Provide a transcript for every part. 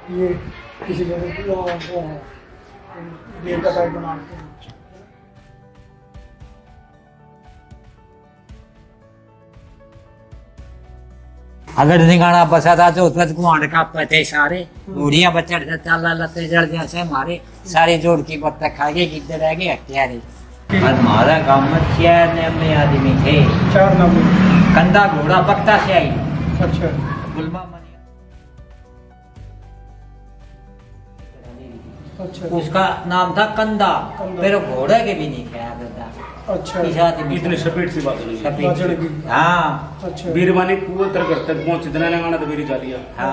ये किसी जगह की वो है देर का टाइप बनाते हैं। अगर निगाना बसा था तो कुआं का पते सारे बूढ़िया बच्चा चाला लते जड़ जैसे हमारे सारे जोड़ की बत्तख खा गए किधर रह गए हत्यारे। हमारा गांव में 4 नंबर आदमी थे। 4 नंबर। कंधा घोड़ा बख्ता से आई। अच्छा। गुलमा अच्छा। उसका नाम था कंधा, फिर घोड़े के भी नहीं खाया करता। अच्छा। इतने सपेट सी बात नहीं। हाँ। अच्छा। बीरबानी कुएं तर करते पहुंच इतना लगाना तो मेरी चालिया। हाँ।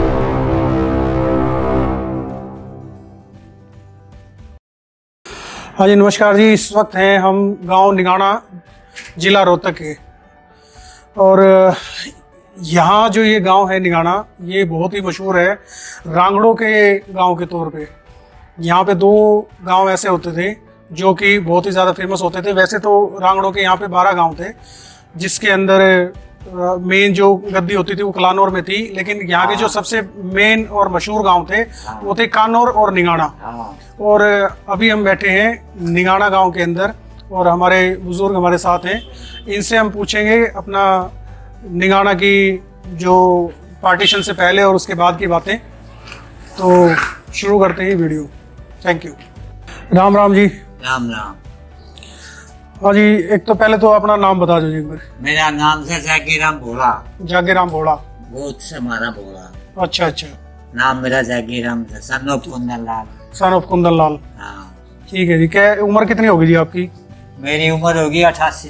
हाँ जी नमस्कार जी, इस वक्त हैं हम गांव निगाना जिला रोहतक के। और यहाँ जो ये गांव है निगाना, ये बहुत ही मशहूर है रांगड़ों के गांव के तौर पे। यहाँ पे 2 गांव ऐसे होते थे जो कि बहुत ही ज़्यादा फेमस होते थे। वैसे तो रांगड़ों के यहाँ पे 12 गांव थे, जिसके अंदर मेन जो गद्दी होती थी वो कलानौर में थी, लेकिन यहाँ के जो सबसे मेन और मशहूर गांव थे वो थे कानौर और निगाना। और अभी हम बैठे हैं निगाना गांव के अंदर और हमारे बुजुर्ग हमारे साथ हैं। इनसे हम पूछेंगे अपना निगाना की जो पार्टीशन से पहले और उसके बाद की बातें। तो शुरू करते हैं video. Thank you. Ram Ram ji. Ram Ram. हाँ जी, एक तो पहले तो अपना नाम बता दो जी एक बार। मेरा नाम है जागीराम भोला। जागीराम भोला। बहुत से हमारा भोला। अच्छा अच्छा। नाम मेरा जागीराम था, son of Kundan Lal. Son of Kundan Lal. हाँ। ठीक है जी। क्या उम्र कितनी होगी जी आपकी? मेरी उम्र होगी 88।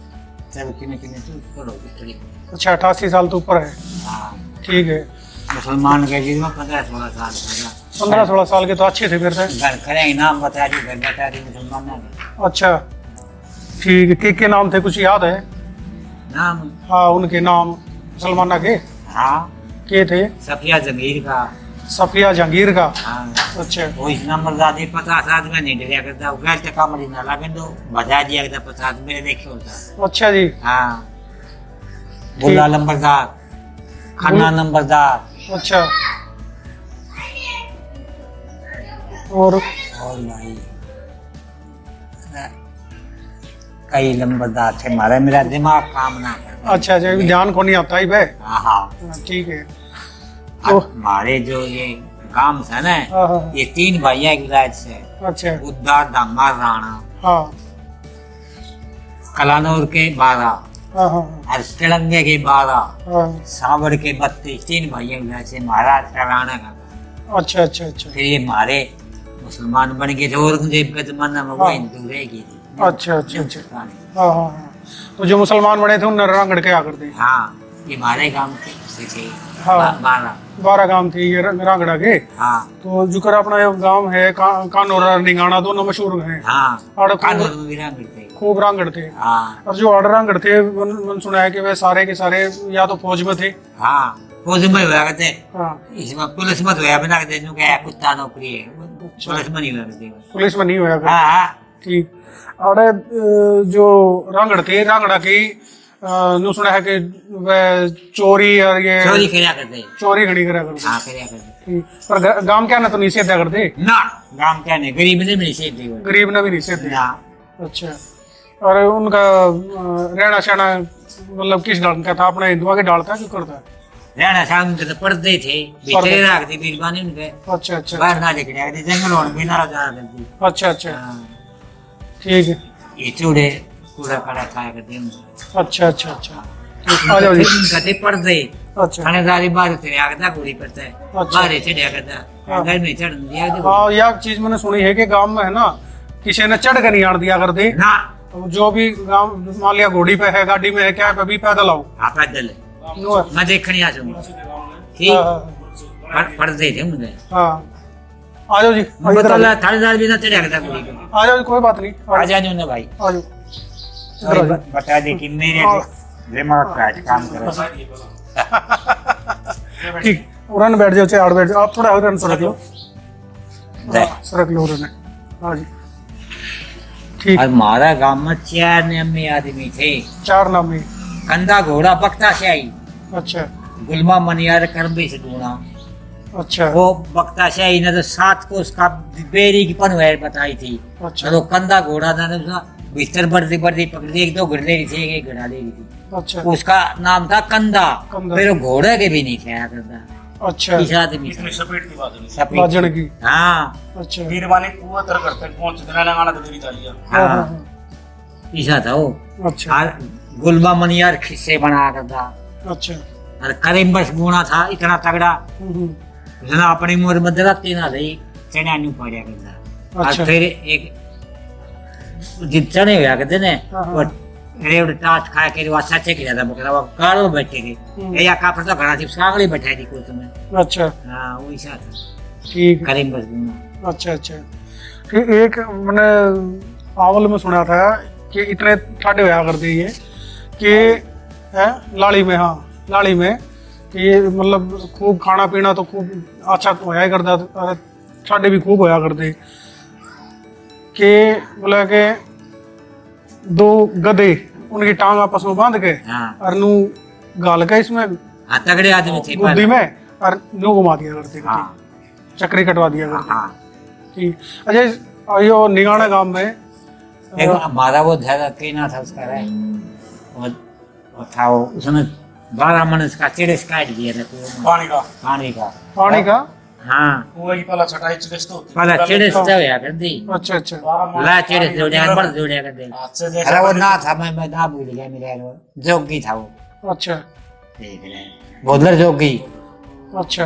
ऊपर होगी थोड़ी। अच्छा, 88 साल तो ऊपर है। हाँ। ठीक है। मुसलमान के जी में 15-16 साल था। 15-16 साल के तो अच्छे थे फिर से। घर करेंगे, नाम बता दी, घर बता दी मुसलमान। अच्छा ठीक है। के नाम थे, कुछ याद है नाम? हाँ उनके नाम मुसलमाना के। हाँ। के थे? सफिया जंगीर का। सफिया जहांगीर का। हाँ। अच्छा। वो इस नंबर दादी 50 आदमी नहीं डरिया करता, वो गैर टका मरी ना लगे तो बजा दिया करता 50 मेरे देखे होता। अच्छा जी। हाँ। बुल्ला नंबरदार, खन्ना नंबरदार। अच्छा। और भाई कई नंबरदार थे हमारे, मेरा दिमाग काम ना करता। अच्छा अच्छा, ध्यान को नहीं आता ही भाई। हाँ। ठीक है। तो हमारे जो ये काम था ना, ये 3 भैया की विलायत से। अच्छा। उद्दार, दामार, राणा। हाँ। कलानौर के 12, हाँ। तिलंगे के 12, हाँ। सावर के 32, 3 भैया की विलायत से महाराज राणा का। अच्छा अच्छा अच्छा। फिर ये हमारे मुसलमान बन गए थे, औरंगजेब के जमाना में वो हिंदू रह गई थी। अच्छा अच्छा अच्छा। हाँ हाँ हाँ। तो जो मुसलमान बने थे उन्होंने रांगड़ के आकर थे। हाँ, ये हमारे गांव से थे। हाँ। 12 गांव थे ये रांगड़ा के। हाँ। तो जुकर अपना ये गांव है कानौर और निगाना, दोनों मशहूर हैं। हाँ। कानौर में भी रांगड़ थे, खूब रांगड़ थे। हाँ। और जो आड़ रांगड़ थे मैंने सुना है कि वे सारे के सारे या तो फौज में थे। हाँ, फौज में हुआ करते। हाँ। इसमें पुलिस में हुआ बना करते, जो क्या कुत्ता नौकरी है, पुलिस में नहीं हुआ करते। पुलिस में नहीं हुआ करते। हाँ। ठीक। और जो रांगड़ थे, रांगड़ा की नु सुना है कि वह चोरी और ये चोरी करा करते, चोरी खड़ी करा करते। हाँ, करा करते। पर गांव क्या ना तो निषेध दिया करते ना, गांव क्या नहीं, गरीब ने भी निषेध दी, गरीब ने भी निषेध दिया। अच्छा। और उनका रहना सहना मतलब किस डाल का था? अपने हिंदुआ के डालता क्यों करता? रहना शाम के तो पढ़ते थे, भीतर रखते बीरबानी उनके। अच्छा अच्छा। बाहर ना लेके जाते, जंगल और बिना जा करती। अच्छा अच्छा। ठीक है। ये चूड़े कूड़ा कड़ा खाया करते हैं। अच्छा अच्छा अच्छा। आ जाओ जी। कहते पढ़ते। अच्छा। थानेदारी बाहर चढ़िया करता, गोली करता है। बाहर चढ़िया करता, घर में चढ़ दिया। हाँ, यह चीज मैंने सुनी है कि गांव में है ना, किसी ने चढ़ कर नहीं आड़ दिया करते ना। जो भी गांव मान लिया घोड़ी पे है, गाड़ी में है, क्या है, अभी पैदल आओ। हाँ, पैदल मैं देखने आ जाऊंगा। ठीक। पढ़ते थे उनके। हाँ। आ जाओ जी। थानेदार भी ना चढ़िया करता गोली पे। आ जाओ, कोई बात नहीं। आ जाने उन्हें भाई। आ जाओ। बता दे कि मेरे दिमाग का काम करे। ठीक। उड़न बैठ जाओ, चाहे आड़ बैठ जाओ। आप थोड़ा उड़न सरक लो, सरक लो उड़न। हाँ जी। ठीक। हमारा गांव में 4 नंबर आदमी थे। 4 नामी। कंधा घोड़ा बख्ता से आई। अच्छा। गुलमा मनियार करबे से दूना। अच्छा वो बक्ता शाही ने तो 7 को उसका बेरी की पनवेर बताई थी। अच्छा तो कंधा घोड़ा था ना, उसका बिस्तर बढ़ती बढ़ती पकड़ी, 1-2 घड़ ले रही थी, एक घड़ा ले रही थी। अच्छा उसका नाम था कंधा, कंधा। फिर वो घोड़े के भी नहीं खाया करता। अच्छा इस आदमी इतनी सपेट की बात नहीं। सफेद। बाजन की। हाँ अच्छा फिर माने कुआ तर करते पहुंच इतना गाना तो मेरी चालिया। हाँ हाँ हाँ ईसा था वो। अच्छा और गुलबा मनियार खिस्से बना करता। अच्छा और करीम बस गुणा था इतना तगड़ा, हम्म, उसने अपनी उम्र में दरख्ती ना रही, चढ़ा नहीं पड़ा करता। अच्छा। और फिर एक जिन चढ़े हुआ करते ने हाँ, हाँ। वो रेवड़ टाट खा के वो सच्चे की ज्यादा बकरा वो कारो बैठे थे या कापर तो घड़ा थी सागड़ी बैठाई थी कुछ में। अच्छा हाँ वो ईसा था ठीक है। करीम बस गुणा। अच्छा अच्छा ठीक। एक मैंने आवल में सुना था कि इतने ठाडे होया करते ये कि है लाड़ी में, हाँ लाड़ी में कि ये मतलब खूब खाना पीना तो खूब अच्छा होया ही करता, ठाडे भी खूब होया करते कि बोला कि 2 गधे उनकी टांग आपस में बांध के हाँ और नू गाल के इसमें हाँ तगड़े आदमी थे बुद्धि में और नू घुमा दिया करते थे, हाँ चक्री कटवा दिया करते। हाँ ठीक। अच्छा यो निगाना गांव में एक हमारा वो ज्यादा कहना था उसका है वो था वो उसने 12 मन उसका चिड़स काट दिया था पानी का पानी का। हाँ कुआ की पहला छटाई चिड़स तो पहला चिड़स तो होया कर दी। अच्छा अच्छा ला चिड़स जोड़िया बड़ जोड़िया कर दे। हाथ से अरे वो ना था, मैं ना भूल गया, मेरे यार वो जोगी था वो। अच्छा देख रहे हैं बोधर जोगी। अच्छा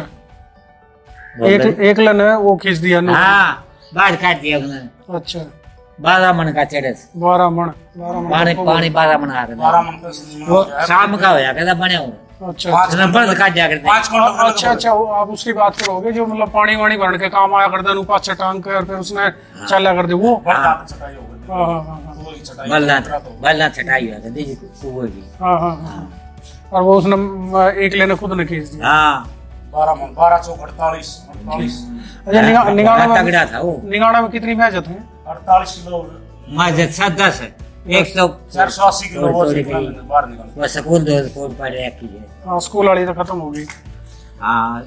एक लन है वो खींच दिया नू। हाँ बाहर काट दिया उसने। अच्छा 12 मन का चिड़स 12 मन पानी पानी 12 मन आ रहा 12 मन का सिनेमा वो हो गया। शाम का होया कहता बने हो अच्छा उसने बंद काट दिया करते। 5 घंटे अच्छा अच्छा वो आप उसकी बात करोगे जो मतलब पानी वानी भरने के काम आया करता नू पाछे टांग कर फिर उसने चला कर दे वो। बड़ा छटाई हो गई। हाँ हाँ हाँ कुआ की छटाई बल्ला छटाई हुआ करती जी सुबह की। हाँ हाँ हाँ। और वो उसने एक लेने खुद ने खींच दिया। हाँ 12 मन 12 चौक 48 अच्छा निगाना में, तगड़ा था वो। निगाना में कितनी मैच है? 48 किलो मस्जिद 10 है 100 480 किलो वो थोड़ी निकाल गई। बाहर निकाल। वो स्कूल 2 स्कूल पढ़ रखी है। हाँ स्कूल वाली तो खत्म हो गई। हाँ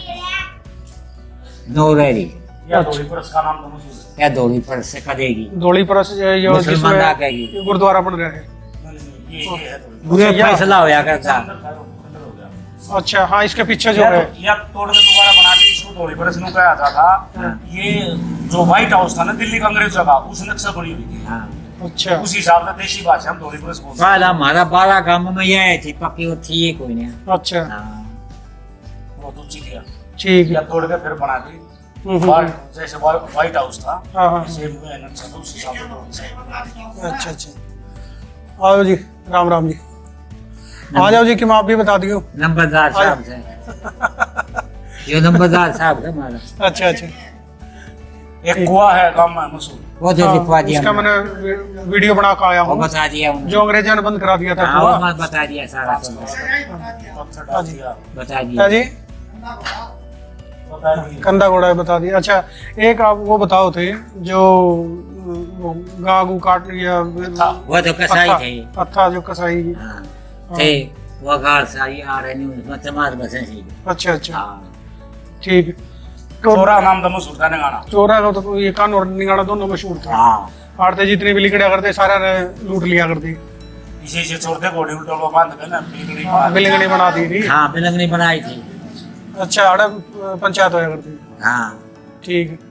नौरेरी या थोड़ी पर उसका नाम तो मशहूर क्या दौड़ी पर से करेगी धोली पर यो मुसलमान आ जिसमें गएगी। ये गुरुद्वारा बन रहा है। है। ये है थोड़ी। बुरे फैसला होया करता। अंदर हो गया। अच्छा हाँ इसके पीछे जो है। या तोड़ के दोबारा बना दी इसको थोड़ी पर इसमें क्या आता था ये जो व्हाइट हाउस था ना दिल्ली का अंग्रेज जगह उस नक्शा बनी हुई थी। हाँ अच्छा उस हिसाब से देसी भाषा हम थोड़ी पर इसको पहला हमारा 12 गांव में ये थी पक्की वो थी ये कोई नहीं। अच्छा हाँ वो तो चीज है ठीक या है। तोड़ के फिर बना दी। हम्म। बाहर जैसे व्हाइट हाउस था हाँ हाँ सेम में नक्शा था उस हिसाब से तो अच्छा अच्छा आओ जी राम राम जी आ जाओ जी कि मैं आप भी बता दियो। नंबरदार साहब से यो नंबरदार साहब है हमारा। अच्छा अच्छा एक कुआ है गांव में मशहूर वो जो लिखवा हाँ, दिया इसका मैंने वीडियो बना के आया वो हूँ बता दिया उन्होंने। जो अंग्रेजों ने बंद करा दिया था हाँ कुआं। वो मैंने बता दिया सारा कुछ। पत्थर डाल दिया बता क्या दिया। जी बता दिया। कंधा घोड़ा बता दिया। अच्छा एक आप वो बताओ थे जो वो गागू काट लिया वो तो कसाई थे। पत्था जो कसाई। हाँ थे वो गाड़ सारी आ रही नहीं उसमें चमार बसे थी। अच्छा अच्छा हाँ ठीक। तो चोरा नाम था मशहूर था गाना। चोरा का तो ये कान और निगाड़ा दोनों मशहूर थे। हाँ आड़ते जितने भी लिकड़ा करते सारा ने लूट लिया करती। इसे छोड़ते घोड़े उल्टा वो बांध के ना बिगड़ी बना दी। बिलंगनी बना दी थी। हाँ बिलंगनी बनाई थी। अच्छा आड़े पंचायत होया करती। हाँ ठीक है।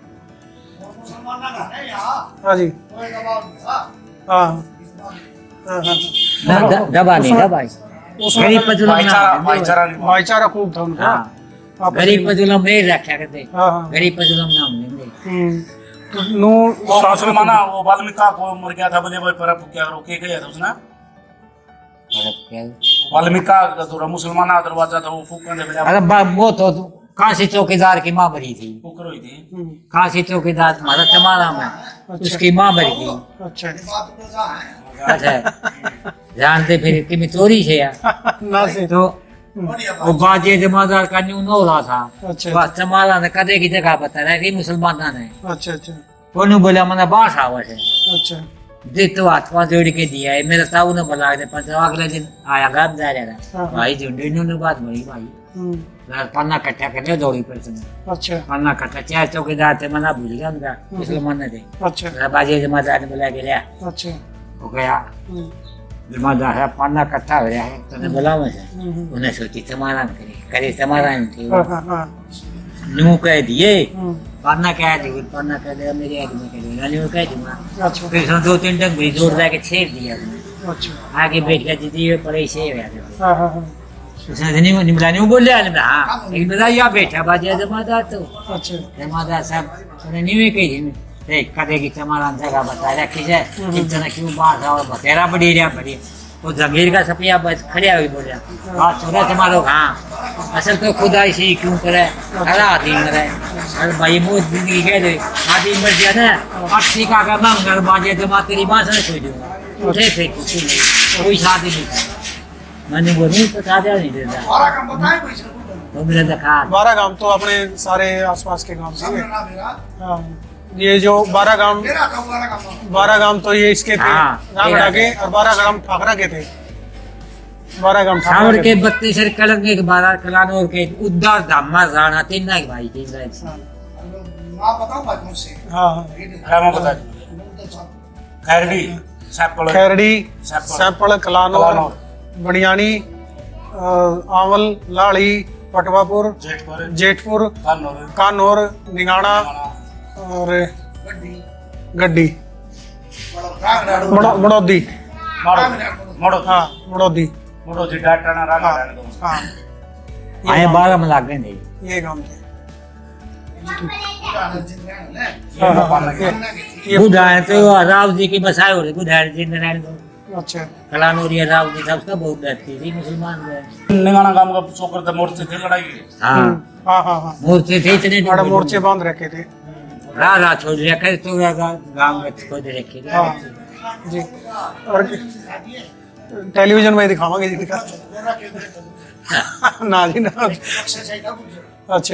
हाँ जी हाँ हाँ हाँ दबा नहीं दबाई उसमें गरीब पजुलम भाईचारा नाम भाईचारा नहीं भाईचारा खूब था उनका। हाँ आपस गरीब में। पजुलम नहीं रखा करते। हाँ हाँ गरीब पजुलम नाम लेंगे। तो नू वो मुसलमाना वो वाल्मीकि को मर गया था बोले भाई पर क्या रोके गया था उसने वाल्मीकि का जो मुसलमान दरवाजा था वो फूकने दे बजा अरे वो तो काशी चौकीदार की माँ मरी थी। फूक रही थी। काशी चौकीदार हमारा चमारा में उसकी माँ मरी थी। अच्छा अच्छा जानते फिर कि मैं चोरी से यार ना से तो वो बाजे जमादार का न्यू हो रहा था। अच्छा बस चमारा ने कदे की जगह बता रहा कि मुसलमान ने अच्छा अच्छा वो बोला मैंने बास आवा है अच्छा दे तो हाथ पाँव जोड़ के दिया है मेरा ताऊ ने बोला दे पर अगले दिन आया घर जा रहा हाँ। था भाई झुंडे ने बात बड़ी भाई पन्ना इकट्ठा करने दौड़ी पर से अच्छा पन्ना इकट्ठा चार चौकीदार थे मना भूल गया उनका इसलिए मन थे अच्छा बाजी जमादार ने बुला के लिया अच्छा वो गया जमादार है पन्ना इकट्ठा हो रहा है तने बुलाओ से उन्हें सोची समाधान करे समाधान थी न्यू कह दिए पन्ना कह दिए पन्ना कह दिया मेरे आदमी कह दिया न्यू कह दूंगा अच्छा फिर उसने 2-3 टंग भी जोड़ जाके छेड़ दिया अच्छा आगे बैठ के दीदी पड़े से हो गया हाँ हाँ हाँ उसने नहीं निमला नहीं बोले हाँ एक बता यहाँ बैठा बाजी जमादार तो अच्छा जमादार साहब उसने नहीं कही थी देख कदे की समाधान जगह बता रखी जाए इतना क्यों बात और बतेरा बड़ी रहा बड़ी वो जंगीर का सपिया बस खड़िया हुई बोल रहा बात छोड़ा तुम्हारा हाँ असल तो खुदा इसे क्यों करे खड़ा आदमी मरे अरे भाई बहुत जिंदगी कह दे आदमी मर गया ना अस्सी का करना घर बाजे जमा तेरी बात नहीं छोड़ दूंगा उठे थे कुछ नहीं कोई शादी नहीं मैंने बोली तो साझा नहीं देता तो मेरे देखा 12 गांव तो अपने सारे आसपास के गांव से हाँ ये जो 12 गांव तो ये इसके थे रामगढ़ के और 12 गांव ठाकरा के थे 12 गांव सावर के 32 कलंग के 12 कलानौर के उद्दार धामा राणा तीन ना भाई तीन मां बताओ भाई मुझसे हाँ हाँ मैं बता खैरडी खैरडी सैपड़ कलानौर बड़ियानी आंवल लाड़ी पटवापुर जेठपुर कानौर निगाना और गड्डी मड़ौदी हाँ मड़ौदी हाँ आए 12 में लाग गए ये गांव थे बुधार तो राव जी की बसाए हो रहे बुधार जी नारायण अच्छा कलानौरिया राव जी सबका बहुत डरती थी मुसलमान निगाना गांव का चौकर थे मोर्चे थे लड़ाई के हाँ हाँ हाँ हाँ मोर्चे थे इतने बड़े मोर्चे बांध रखे थे राह छोड़ रखे तो गाँव में खोद रखे हाँ जी और टेलीविजन में दिखावांगे जी दिखा ना जी ना अच्छा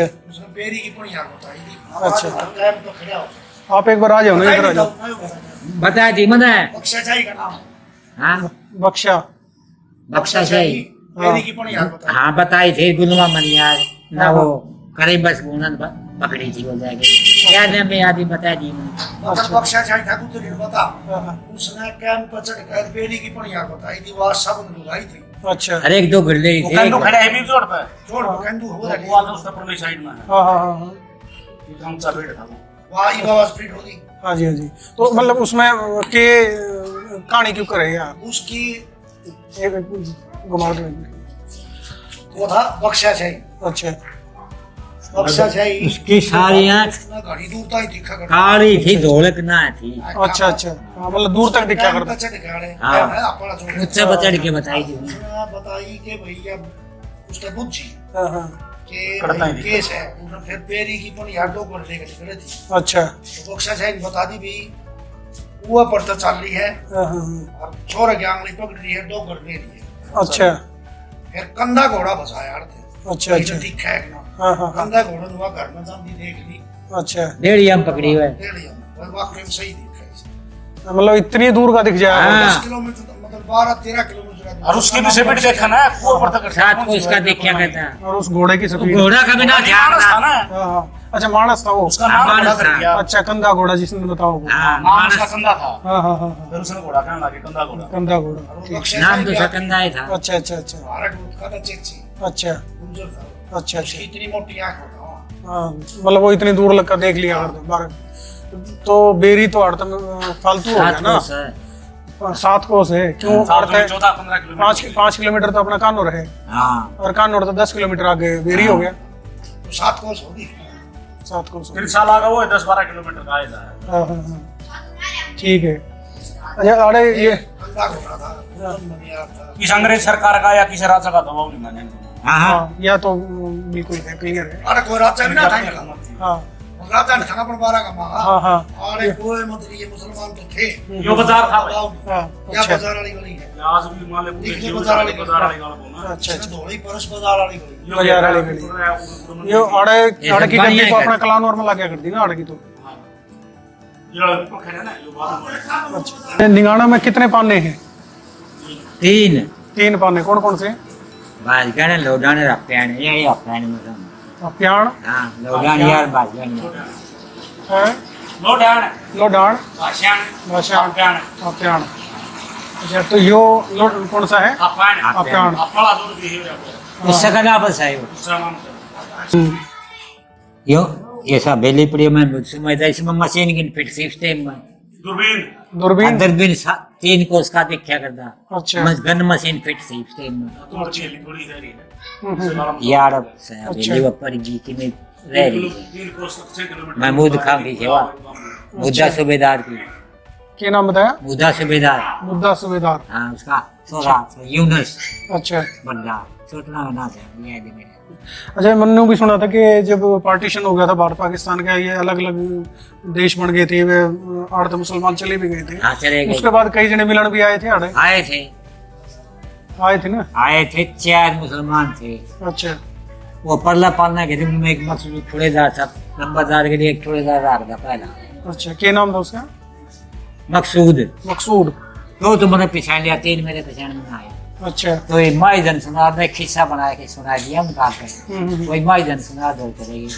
अच्छा आप एक बार आ जाओ ना इधर आ जाओ बता दी मना हाँ बख्शा बख्शा शाही हाँ बताई थे गुलवा मनियार ना वो करे बस गुनन पकड़ी थी हो जाएगी क्या नाम में आदि बता दी बख्शा शाही ठाकुर तो बता उसने कैंप पर चढ़ कर बेरी की पणिया बताई थी वहां सब लगाई थी अच्छा अरे एक दो गड्ढे थे कंदू खड़ा है भी जोड़ पे छोड़ कंदू हो रहा वो उस परली साइड में है हाँ हाँ हाँ ये काम चल रहा था वहां ई बाबा स्पीड होगी हाँ जी तो मतलब उसमें के कहानी क्यों करे यार उसकी घुमा दो वो था बख्शा शाही अच्छा बख्शा शाही उसकी सारी आँख घड़ी दूर तक दिखा करता काली थी ढोलक ना थी अच्छा अच्छा हाँ, मतलब दूर तक दिखा करता हाँ। मुझसे बचड़ के बताई थी बताई कि भैया उसका बुद्धि हाँ हाँ के केस है उन्होंने फिर बेरी की पण यार दो कर लेकर खड़े थी अच्छा तो बख्शा शाही बता दी भी वो पड़ता चल रही है हाँ हाँ और छोर की आंगली पकड़ रही है दो कर ले रही है अच्छा फिर कंधा घोड़ा फंसाया यार थे अच्छा अच्छा ठीक है ना हाँ हाँ हाँ कंधा घोड़ा हुआ घर में जाती देख ली अच्छा डेढ़ी हम पकड़ी हुए ले लिया और वाकई में सही दिखा इसे मतलब इतनी दूर का दिख जाएगा हाँ। 10 किलोमीटर मतलब 12-13 किलोमीटर और उसके भी सेपट देखा ना कुआं पर तक साथ को इसका देखा कहता और उस घोड़े की स्पीड घोड़ा का बिना ध्यान मानस था ना ना हाँ हाँ अच्छा मानस था वो उसका नाम मानस बड़ा कर दिया अच्छा कंधा घोड़ा जिसने बताओ वो हाँ नाम उसका मानस कंधा था हाँ हाँ हाँ हाँ फिर उसने घोड़ा कहने लगे कंधा घोड़ा कंधा घोड़ा और ठीक। बख्शा नाम तो शाही सकंदा ही था अच्छा अच्छा अच्छा भारत दूध का चेची अच्छा गुजर था अच्छा अच्छा इतनी मोटी आंख होता हाँ मतलब वो इतनी दूर लग कर देख लिया करते बारह तो बेरी तो अड़ता फालतू हो गया साथ ना को सर 7 कोस है क्यों अड़ते 14-15 किलोमीटर 5 किलोमीटर तो अपना कानौर है हाँ और कानौर तो 10 किलोमीटर आगे बेरी हो गया तो 7 कोस होगी 7 कोस फिर साल आगा वो 10-12 किलोमीटर का आया था हाँ हाँ हाँ ठीक है अच्छा अरे ये कंधा घोड़ा था मनियार था किस अंग्रेज सरकार का या किस राजा का दबाव नहीं माने हाँ हाँ या तो बिल्कुल है क्लियर है अरे कोई राजा भी ना था इनका हाँ राजा ने खाना पर 12 का मांगा हाँ हाँ अरे कोई मतलब ये मुसलमान तो थे यो बाजार था भाई हाँ या अच्छा बाजार वाली गली है आज भी माले पूरे दिखने जीव बाजार वाली बाजार वाली गाल बोलना अच्छा अच्छा धोली परस बाजार वाली गली बाजार वाली गली ये आड़े की गड्डी को अपना कलानौर में लगा कर दी ना आड़े की तो ये पोखर है ना यो बात अच्छा निगाना में कितने पाने हैं 3 3 पाने कौन कौन से बाजगण लोडान रप्यान ये अप्यान में अप्याण हां लोडान यार बाजगण है, लोडान लोडाण, भाषण भाषाण, अप्याण अप्याण। अच्छा, तो यो लोड कौन सा है? अप्याण अप्याण। अपला दूर भी है उससे कना बस है दूसरा नाम यो ये सब बेली पड़ी में मुझसे इसमें मशीन की फिट सिस्टम में दूरबीन दूरबीन। दूरबीन 3 कोस का देखा करता अच्छा। गन मशीन फिट सिस्टम में तो चली थोड़ी देरी है यार से अच्छा। बेली ऊपर जी की में रह रही है 3 कोस तक 6 किलोमीटर महमूद खान की सेवा मुद्दा सूबेदार की क्या नाम बताया? मुद्दा सूबेदार मुद्दा सूबेदार। हाँ उसका सोरा यूनुस अच्छा बंदा छोटना ना से ये भी मेरे अच्छा, मैंने भी सुना था कि जब पार्टीशन हो गया था भारत पाकिस्तान का, ये अलग अलग देश बन गए थे, वे 8 मुसलमान चले भी गए थे। हाँ चले गए उसके बाद कई जने मिलन भी आए थे आड़े, आए थे ना? 4 मुसलमान थे अच्छा वो परला पालना के दिन में एक मकसूद ठुड़ेदार था नंबरदार के लिए एक ठुड़ेदार रखा पहला अच्छा, क्या नाम था उसका? मकसूद मकसूद। दो तो मैंने पहचान लिया 3 मेरे पहचान में आए अच्छा। तो ये माइजन सुना मैं खिस्सा बना के सुना दिया हम कहा वही माइजन सुना दो चलेगी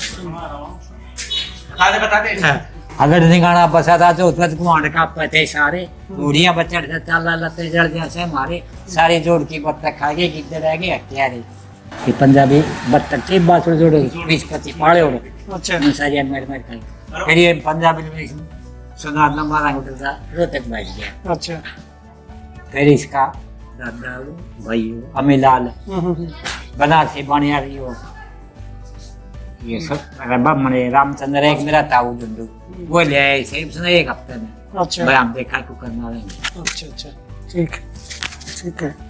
बता दे अगर निगाना बसा था तो उतना कुआंड का पते सारे बूढ़िया बच्चा चाला लते जड़ जैसे मारे सारे जोड़ की बत्तख खा गए कितने रह गए हत्यारे कि पंजाबी बत्तख के बात जोड़े 20-25 पाड़े उड़े अच्छा सारी मेर खाई फिर ये पंजाबी में सुना नंबर उठा रोहतक बैठ गया अच्छा। फिर इसका दादा भाई अमीलाल बना से बनिया रही हो ये सब रबा मने रामचंद्र एक मेरा ताऊ जुंडू वो ले आए सही सुना एक हफ्ते में अच्छा भाई हम देखा को करना है अच्छा अच्छा, ठीक है।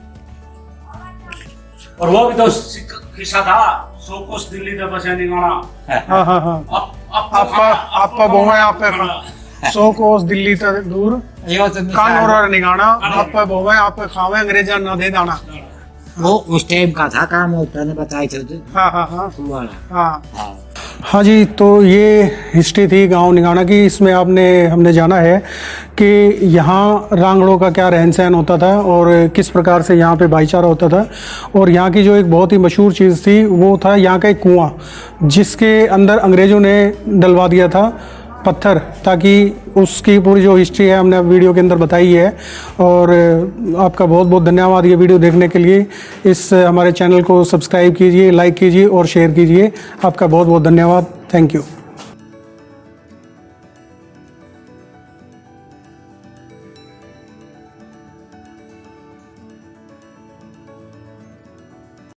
और वो भी तो किस्सा था 100 कोस दिल्ली का बचा निगाना हाँ हाँ हाँ। आपका बहु है, आप 100 कोस दिल्ली तक दूर यो तो कान और निगाना, आप बहु है, आप खावे अंग्रेजा ना दे दाना। वो उस टाइम का था काम होता ने बताई थे हाँ हाँ हाँ वाला हाँ हाँ जी। तो ये हिस्ट्री थी गांव निगाना की। इसमें हमने जाना है कि यहाँ रांगड़ों का क्या रहन सहन होता था और किस प्रकार से यहाँ पे भाईचारा होता था। और यहाँ की जो एक बहुत ही मशहूर चीज़ थी वो था यहाँ का एक कुआं, जिसके अंदर अंग्रेज़ों ने डलवा दिया था पत्थर, ताकि उसकी पूरी जो हिस्ट्री है हमने वीडियो के अंदर बताई है। और आपका बहुत बहुत धन्यवाद ये वीडियो देखने के लिए। इस हमारे चैनल को सब्सक्राइब कीजिए, लाइक कीजिए और शेयर कीजिए। आपका बहुत बहुत धन्यवाद। Thank you.